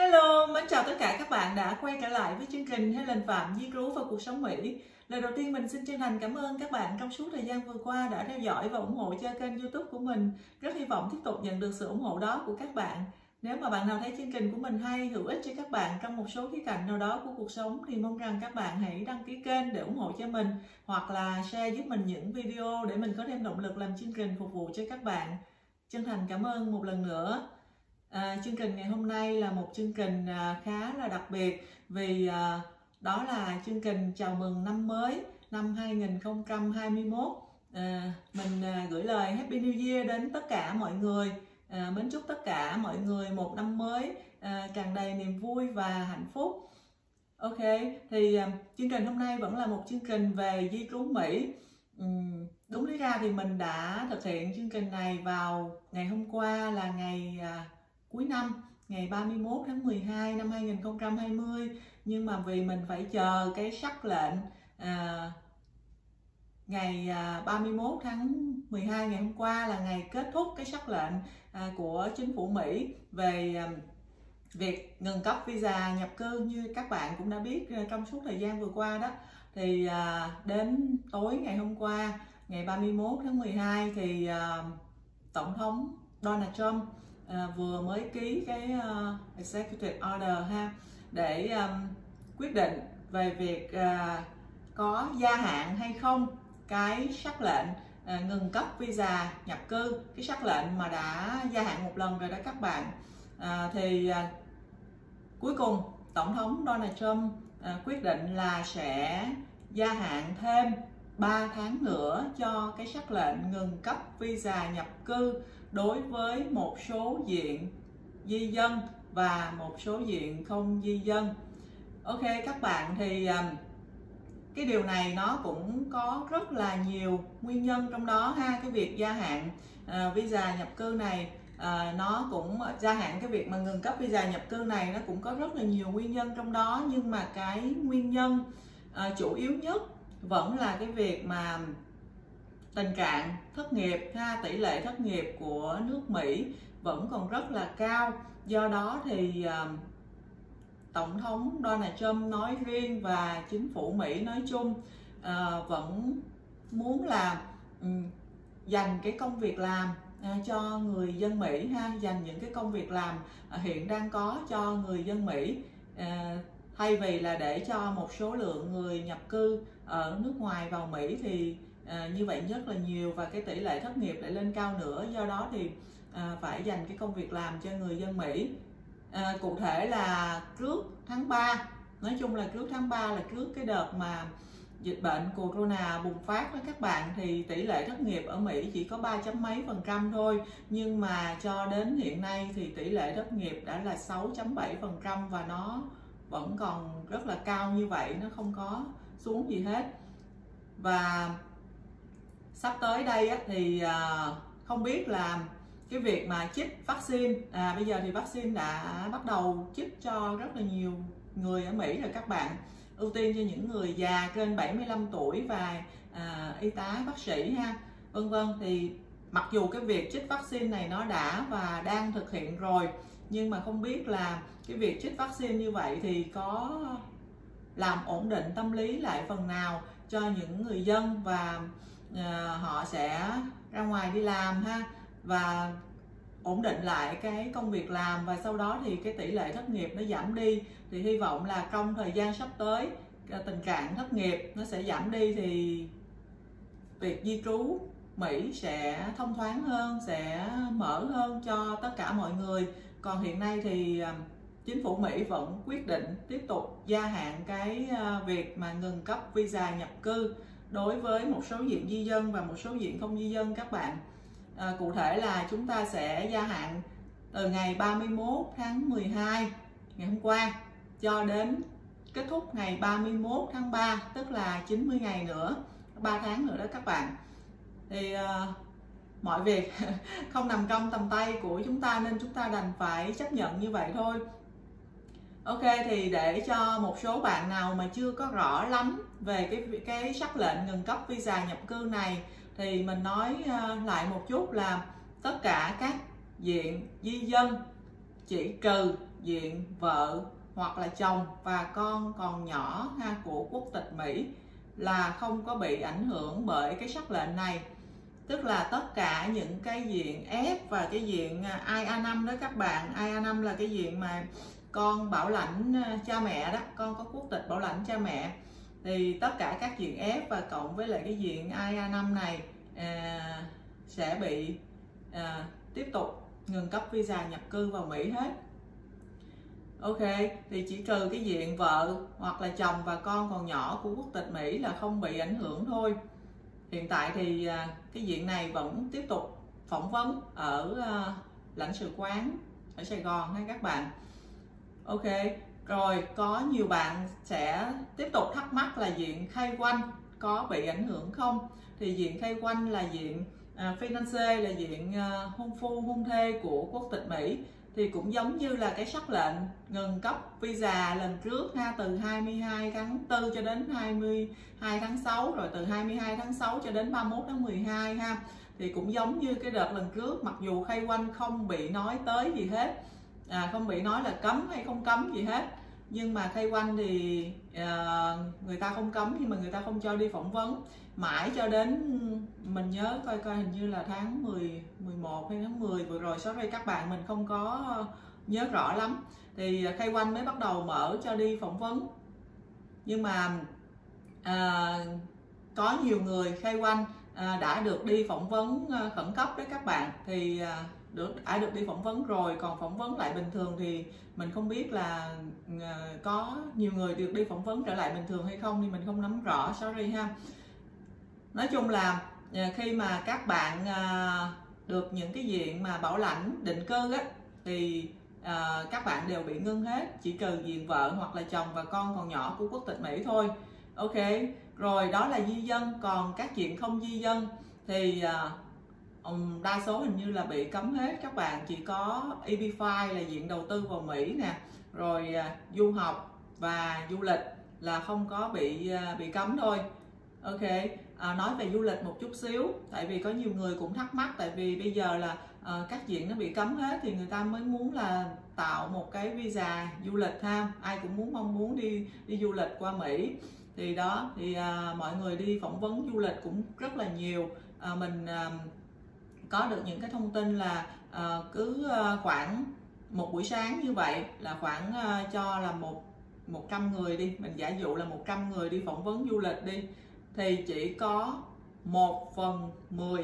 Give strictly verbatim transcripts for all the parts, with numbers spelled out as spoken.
Hello, mến chào tất cả các bạn đã quay trở lại với chương trình Helen Phạm Di trú và cuộc sống Mỹ. Lời đầu tiên mình xin chân thành cảm ơn các bạn trong suốt thời gian vừa qua đã theo dõi và ủng hộ cho kênh YouTube của mình. Rất hy vọng tiếp tục nhận được sự ủng hộ đó của các bạn. Nếu mà bạn nào thấy chương trình của mình hay, hữu ích cho các bạn trong một số khía cạnh nào đó của cuộc sống thì mong rằng các bạn hãy đăng ký kênh để ủng hộ cho mình, hoặc là share giúp mình những video để mình có thêm động lực làm chương trình phục vụ cho các bạn. Chân thành cảm ơn một lần nữa. À, chương trình ngày hôm nay là một chương trình à, khá là đặc biệt vì à, đó là chương trình chào mừng năm mới năm hai nghìn không trăm hai mươi mốt. à, mình à, gửi lời Happy New Year đến tất cả mọi người, à, mến chúc tất cả mọi người một năm mới à, tràn đầy niềm vui và hạnh phúc. Ok, thì à, chương trình hôm nay vẫn là một chương trình về di trú Mỹ. Uhm, đúng lý ra thì mình đã thực hiện chương trình này vào ngày hôm qua là ngày à, cuối năm, ngày ba mươi mốt tháng mười hai năm hai nghìn không trăm hai mươi, nhưng mà vì mình phải chờ cái sắc lệnh à, ngày à, ba mươi mốt tháng mười hai, ngày hôm qua là ngày kết thúc cái sắc lệnh à, của chính phủ Mỹ về à, việc ngừng cấp visa nhập cư. Như các bạn cũng đã biết trong suốt thời gian vừa qua đó, thì à, đến tối ngày hôm qua ngày ba mươi mốt tháng mười hai thì à, Tổng thống Donald Trump à, vừa mới ký cái uh, Executive Order ha, để um, quyết định về việc uh, có gia hạn hay không cái sắc lệnh uh, ngừng cấp visa nhập cư, cái sắc lệnh mà đã gia hạn một lần rồi đó các bạn. À, thì uh, cuối cùng Tổng thống Donald Trump uh, quyết định là sẽ gia hạn thêm ba tháng nữa cho cái sắc lệnh ngừng cấp visa nhập cư đối với một số diện di dân và một số diện không di dân. Ok các bạn, thì um, cái điều này nó cũng có rất là nhiều nguyên nhân trong đó ha. Cái việc gia hạn uh, visa nhập cư này uh, nó cũng gia hạn cái việc mà ngừng cấp visa nhập cư này nó cũng có rất là nhiều nguyên nhân trong đó, nhưng mà cái nguyên nhân uh, chủ yếu nhất vẫn là cái việc mà tình trạng thất nghiệp ha, tỷ lệ thất nghiệp của nước Mỹ vẫn còn rất là cao. Do đó thì uh, Tổng thống Donald Trump nói riêng và chính phủ Mỹ nói chung uh, vẫn muốn là um, dành cái công việc làm uh, cho người dân Mỹ ha, dành những cái công việc làm uh, hiện đang có cho người dân Mỹ, uh, thay vì là để cho một số lượng người nhập cư ở nước ngoài vào Mỹ thì À, như vậy rất là nhiều, và cái tỷ lệ thất nghiệp lại lên cao nữa. Do đó thì à, phải dành cái công việc làm cho người dân Mỹ. à, Cụ thể là trước tháng ba, nói chung là trước tháng ba là trước cái đợt mà dịch bệnh Corona bùng phát đó các bạn, thì tỷ lệ thất nghiệp ở Mỹ chỉ có ba chấm mấy phần trăm thôi. Nhưng mà cho đến hiện nay thì tỷ lệ thất nghiệp đã là sáu chấm bảy phần trăm, và nó vẫn còn rất là cao như vậy, nó không có xuống gì hết. Và sắp tới đây á, thì à, không biết là cái việc mà chích vaccine, à, bây giờ thì vaccine đã bắt đầu chích cho rất là nhiều người ở Mỹ rồi các bạn, ưu tiên cho những người già trên bảy mươi lăm tuổi và à, y tá, bác sĩ ha, vân vân. Thì mặc dù cái việc chích vaccine này nó đã và đang thực hiện rồi, nhưng mà không biết là cái việc chích vaccine như vậy thì có làm ổn định tâm lý lại phần nào cho những người dân, và À, họ sẽ ra ngoài đi làm ha, và ổn định lại cái công việc làm, và sau đó thì cái tỷ lệ thất nghiệp nó giảm đi. Thì hy vọng là trong thời gian sắp tới tình trạng thất nghiệp nó sẽ giảm đi, thì việc di trú Mỹ sẽ thông thoáng hơn, sẽ mở hơn cho tất cả mọi người. Còn hiện nay thì chính phủ Mỹ vẫn quyết định tiếp tục gia hạn cái việc mà ngừng cấp visa nhập cư đối với một số diện di dân và một số diện không di dân các bạn. À, cụ thể là chúng ta sẽ gia hạn từ ngày ba mươi mốt tháng mười hai, ngày hôm qua, cho đến kết thúc ngày ba mươi mốt tháng ba, tức là chín mươi ngày nữa, ba tháng nữa đó các bạn. Thì à, mọi việc không nằm trong tầm tay của chúng ta, nên chúng ta đành phải chấp nhận như vậy thôi. Ok, thì để cho một số bạn nào mà chưa có rõ lắm về cái cái sắc lệnh ngừng cấp visa nhập cư này, thì mình nói lại một chút là tất cả các diện di dân chỉ trừ diện vợ hoặc là chồng và con còn nhỏ ha của quốc tịch Mỹ là không có bị ảnh hưởng bởi cái sắc lệnh này. Tức là tất cả những cái diện F và cái diện I A năm đó các bạn. I A năm là cái diện mà con bảo lãnh cha mẹ đó, con có quốc tịch bảo lãnh cha mẹ. Thì tất cả các diện F và cộng với lại cái diện I A năm này à, sẽ bị à, tiếp tục ngừng cấp visa nhập cư vào Mỹ hết. Ok, thì chỉ trừ cái diện vợ hoặc là chồng và con còn nhỏ của quốc tịch Mỹ là không bị ảnh hưởng thôi. Hiện tại thì à, cái diện này vẫn tiếp tục phỏng vấn ở à, lãnh sự quán ở Sài Gòn ha các bạn. Ok, rồi có nhiều bạn sẽ tiếp tục thắc mắc là diện khai quanh có bị ảnh hưởng không? Thì diện khai quanh là diện à, fiancé là diện à, hôn phu hôn thê của quốc tịch Mỹ, thì cũng giống như là cái sắc lệnh ngừng cấp visa lần trước ha, từ hai mươi hai tháng tư cho đến hai mươi hai tháng sáu, rồi từ hai mươi hai tháng sáu cho đến ba mươi mốt tháng mười hai ha. Thì cũng giống như cái đợt lần trước, mặc dù khai quanh không bị nói tới gì hết, à, không bị nói là cấm hay không cấm gì hết, nhưng mà khai quanh thì à, người ta không cấm nhưng mà người ta không cho đi phỏng vấn mãi cho đến mình nhớ coi coi hình như là tháng mười, mười một hay tháng mười vừa rồi, sorry các bạn, mình không có nhớ rõ lắm. Thì khai quanh mới bắt đầu mở cho đi phỏng vấn, nhưng mà à, có nhiều người khai quanh à, đã được đi phỏng vấn à, khẩn cấp đấy các bạn, thì à, được đã được đi phỏng vấn rồi, còn phỏng vấn lại bình thường thì mình không biết là à, có nhiều người được đi phỏng vấn trở lại bình thường hay không thì mình không nắm rõ, sorry ha. Nói chung là khi mà các bạn à, được những cái diện mà bảo lãnh định cư á, thì à, các bạn đều bị ngưng hết, chỉ trừ diện vợ hoặc là chồng và con còn nhỏ của quốc tịch Mỹ thôi. Ok, rồi đó là di dân. Còn các diện không di dân thì à, đa số hình như là bị cấm hết các bạn, chỉ có E B năm là diện đầu tư vào Mỹ nè, rồi à, du học và du lịch là không có bị à, bị cấm thôi. Ok, à, nói về du lịch một chút xíu, tại vì có nhiều người cũng thắc mắc, tại vì bây giờ là à, các diện nó bị cấm hết thì người ta mới muốn là tạo một cái visa du lịch ha, ai cũng muốn mong muốn đi đi du lịch qua Mỹ. Thì đó thì à, mọi người đi phỏng vấn du lịch cũng rất là nhiều. À, mình à, có được những cái thông tin là à, cứ à, khoảng một buổi sáng như vậy là khoảng à, cho là một một trăm người đi, mình giả dụ là một trăm người đi phỏng vấn du lịch đi, thì chỉ có một phần mười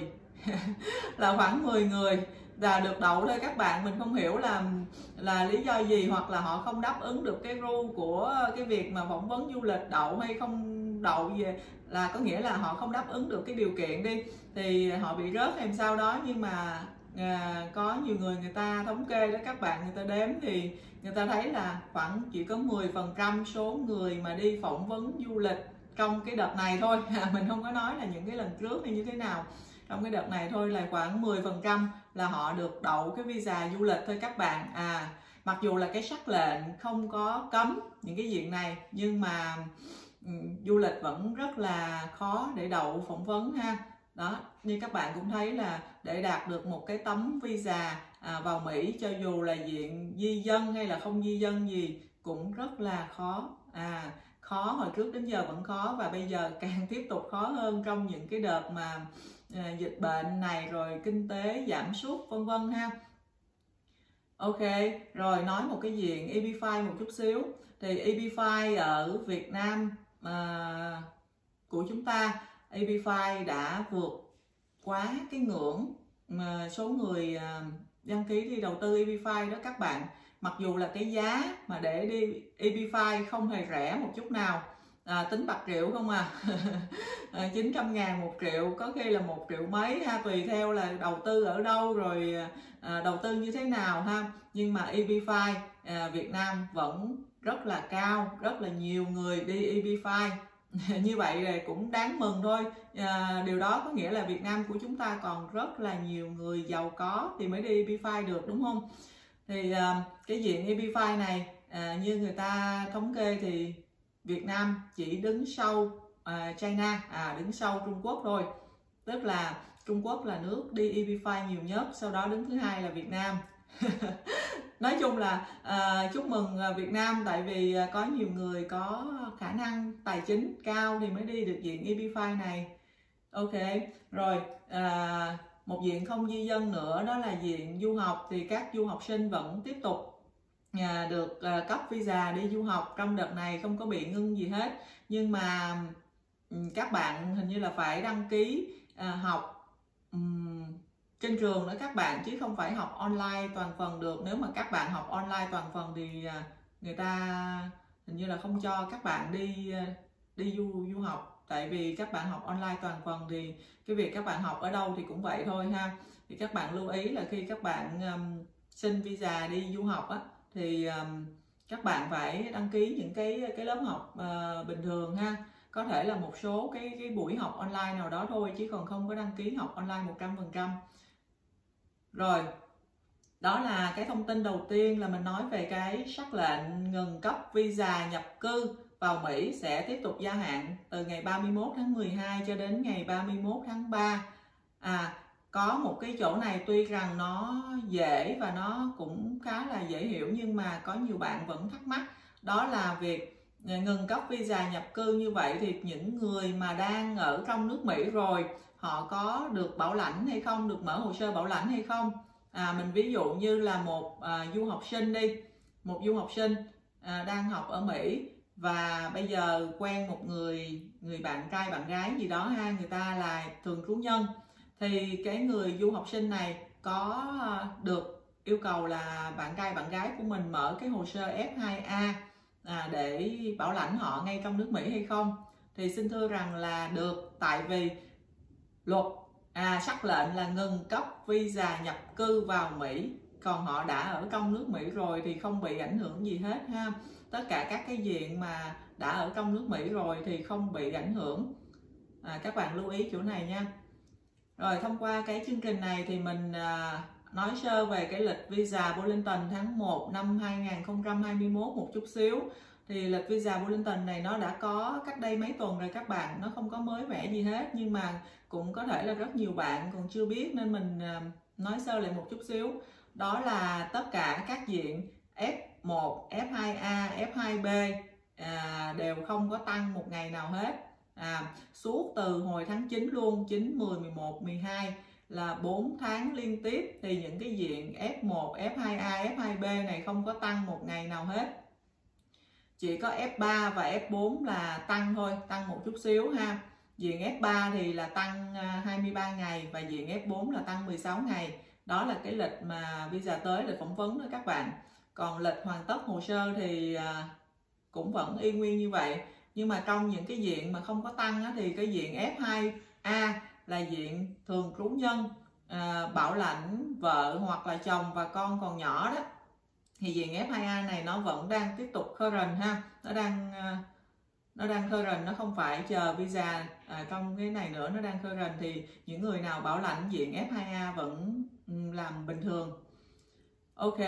là khoảng mười người là được đậu thôi các bạn. Mình không hiểu là là lý do gì, hoặc là họ không đáp ứng được cái rule của cái việc mà phỏng vấn du lịch đậu hay không đậu gì, là có nghĩa là họ không đáp ứng được cái điều kiện đi thì họ bị rớt hay sao đó. Nhưng mà à, có nhiều người người ta thống kê đó các bạn, người ta đếm thì người ta thấy là khoảng chỉ có mười phần trăm số người mà đi phỏng vấn du lịch trong cái đợt này thôi. Mình không có nói là những cái lần trước hay như thế nào, trong cái đợt này thôi là khoảng mười phần trăm là họ được đậu cái visa du lịch thôi các bạn. À, mặc dù là cái sắc lệnh không có cấm những cái diện này, nhưng mà um, du lịch vẫn rất là khó để đậu phỏng vấn ha. Đó, như các bạn cũng thấy là để đạt được một cái tấm visa à, vào Mỹ, cho dù là diện di dân hay là không di dân gì cũng rất là khó. À, khó hồi trước đến giờ vẫn khó, và bây giờ càng tiếp tục khó hơn trong những cái đợt mà à, dịch bệnh này, rồi kinh tế giảm sút vân vân ha. Ok, rồi nói một cái diện E B năm một chút xíu. Thì E B năm ở Việt Nam à, của chúng ta, E B năm đã vượt quá cái ngưỡng mà số người à, đăng ký đi đầu tư E B năm đó các bạn. Mặc dù là cái giá mà để đi E B năm không hề rẻ một chút nào, à, tính bạc triệu không à, chín trăm ngàn một triệu, có khi là một triệu mấy ha, tùy theo là đầu tư ở đâu rồi à, đầu tư như thế nào ha. Nhưng mà E B năm à, Việt Nam vẫn rất là cao, rất là nhiều người đi E B năm. Như vậy là cũng đáng mừng thôi. À, điều đó có nghĩa là Việt Nam của chúng ta còn rất là nhiều người giàu có thì mới đi E B năm được, đúng không? Thì à, cái diện E B năm này à, như người ta thống kê thì Việt Nam chỉ đứng sau à, China, à, đứng sau Trung Quốc thôi. Tức là Trung Quốc là nước đi E B năm nhiều nhất, sau đó đứng thứ hai là Việt Nam. nói chung là à, chúc mừng Việt Nam, tại vì có nhiều người có khả năng tài chính cao thì mới đi được diện e bê năm này. Ok, rồi à, một diện không di dân nữa đó là diện du học, thì các du học sinh vẫn tiếp tục à, được à, cấp visa đi du học trong đợt này, không có bị ngưng gì hết. Nhưng mà các bạn hình như là phải đăng ký à, học um, trên trường nữa các bạn, chứ không phải học online toàn phần được. Nếu mà các bạn học online toàn phần thì à, người ta hình như là không cho các bạn đi đi du du học, tại vì các bạn học online toàn phần thì cái việc các bạn học ở đâu thì cũng vậy thôi ha. Thì các bạn lưu ý là khi các bạn um, xin visa đi du học á, thì um, các bạn phải đăng ký những cái cái lớp học uh, bình thường ha, có thể là một số cái cái buổi học online nào đó thôi, chứ còn không có đăng ký học online một trăm phần trăm. Rồi, đó là cái thông tin đầu tiên, là mình nói về cái sắc lệnh ngừng cấp visa nhập cư vào Mỹ sẽ tiếp tục gia hạn từ ngày ba mươi mốt tháng mười hai cho đến ngày ba mươi mốt tháng ba. À, có một cái chỗ này tuy rằng nó dễ và nó cũng khá là dễ hiểu, nhưng mà có nhiều bạn vẫn thắc mắc, đó là việc ngừng cấp visa nhập cư như vậy thì những người mà đang ở trong nước Mỹ rồi, họ có được bảo lãnh hay không, được mở hồ sơ bảo lãnh hay không. À, mình ví dụ như là một à, du học sinh đi, một du học sinh à, đang học ở Mỹ và bây giờ quen một người người bạn trai bạn gái gì đó ha, người ta là thường trú nhân, thì cái người du học sinh này có được yêu cầu là bạn trai bạn gái của mình mở cái hồ sơ F hai A à, để bảo lãnh họ ngay trong nước Mỹ hay không. Thì xin thưa rằng là được, tại vì luật à, sắc lệnh là ngừng cấp visa nhập cư vào Mỹ, còn họ đã ở trong nước Mỹ rồi thì không bị ảnh hưởng gì hết ha. Tất cả các cái diện mà đã ở trong nước Mỹ rồi thì không bị ảnh hưởng. À, các bạn lưu ý chỗ này nha. Rồi, thông qua cái chương trình này thì mình à, nói sơ về cái lịch visa Burlington tháng một năm hai nghìn không trăm hai mươi mốt một chút xíu. Thì lịch visa Burlington này nó đã có cách đây mấy tuần rồi các bạn, nó không có mới mẻ gì hết, nhưng mà cũng có thể là rất nhiều bạn còn chưa biết nên mình à, nói sơ lại một chút xíu. Đó là tất cả các diện F một, F hai A, F hai B à, đều không có tăng một ngày nào hết. À, suốt từ hồi tháng chín luôn, chín, mười, mười một, mười hai là bốn tháng liên tiếp thì những cái diện F một, F hai A, F hai B này không có tăng một ngày nào hết. Chỉ có F ba và F bốn là tăng thôi, tăng một chút xíu ha. Diện F ba thì là tăng hai mươi ba ngày và diện F bốn là tăng mười sáu ngày. Đó là cái lịch mà visa tới, lịch phỏng vấn đó các bạn. Còn lịch hoàn tất hồ sơ thì cũng vẫn y nguyên như vậy. Nhưng mà trong những cái diện mà không có tăng á, thì cái diện F hai A là diện thường trú nhân, à, bảo lãnh vợ hoặc là chồng và con còn nhỏ đó, thì diện F hai A này nó vẫn đang tiếp tục current ha, nó đang nó đang current, nó không phải chờ visa à, trong cái này nữa, nó đang current. Thì những người nào bảo lãnh diện F hai A vẫn làm bình thường. Ok,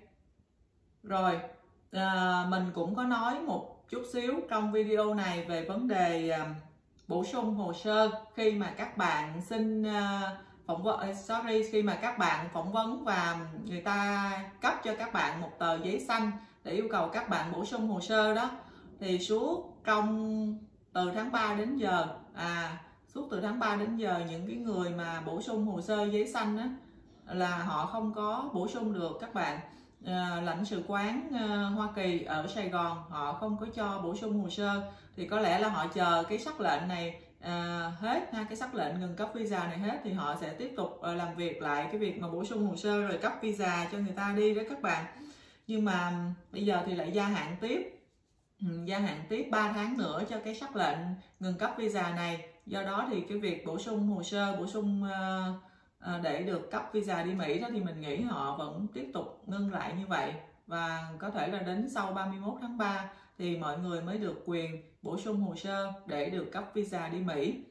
rồi à, mình cũng có nói một chút xíu trong video này về vấn đề à, bổ sung hồ sơ khi mà các bạn xin à, phỏng vấn, sorry, khi mà các bạn phỏng vấn và người ta cấp cho các bạn một tờ giấy xanh để yêu cầu các bạn bổ sung hồ sơ đó, thì suốt trong từ tháng ba đến giờ à suốt từ tháng ba đến giờ những cái người mà bổ sung hồ sơ giấy xanh đó là họ không có bổ sung được các bạn. À, lãnh sự quán à, Hoa Kỳ ở Sài Gòn họ không có cho bổ sung hồ sơ, thì có lẽ là họ chờ cái sắc lệnh này à, hết ha, cái sắc lệnh ngừng cấp visa này hết thì họ sẽ tiếp tục à, làm việc lại cái việc mà bổ sung hồ sơ rồi cấp visa cho người ta đi đó các bạn. Nhưng mà bây giờ thì lại gia hạn tiếp gia hạn tiếp ba tháng nữa cho cái sắc lệnh ngừng cấp visa này. Do đó thì cái việc bổ sung hồ sơ, bổ sung uh, để được cấp visa đi Mỹ đó thì mình nghĩ họ vẫn tiếp tục ngưng lại như vậy, và có thể là đến sau ba mươi mốt tháng ba thì mọi người mới được quyền bổ sung hồ sơ để được cấp visa đi Mỹ.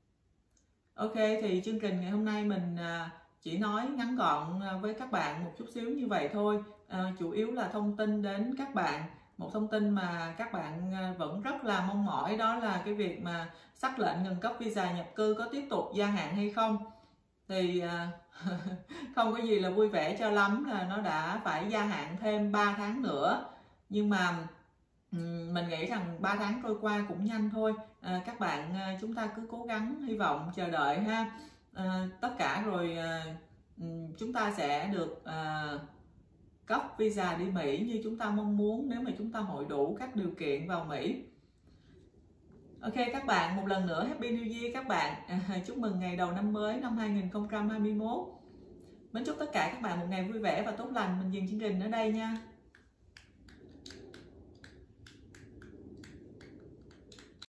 Ok, thì chương trình ngày hôm nay mình uh, chỉ nói ngắn gọn với các bạn một chút xíu như vậy thôi. Uh, chủ yếu là thông tin đến các bạn một thông tin mà các bạn vẫn rất là mong mỏi, đó là cái việc mà sắc lệnh ngừng cấp visa nhập cư có tiếp tục gia hạn hay không. Thì không có gì là vui vẻ cho lắm, là nó đã phải gia hạn thêm ba tháng nữa. Nhưng mà mình nghĩ rằng ba tháng trôi qua cũng nhanh thôi. À, các bạn chúng ta cứ cố gắng, hy vọng, chờ đợi ha. À, tất cả rồi à, chúng ta sẽ được à, cấp visa đi Mỹ như chúng ta mong muốn, nếu mà chúng ta hội đủ các điều kiện vào Mỹ. Ok các bạn, một lần nữa Happy New Year các bạn. À, chúc mừng ngày đầu năm mới năm hai nghìn không trăm hai mươi mốt. Mến chúc tất cả các bạn một ngày vui vẻ và tốt lành. Mình dừng chương trình ở đây nha.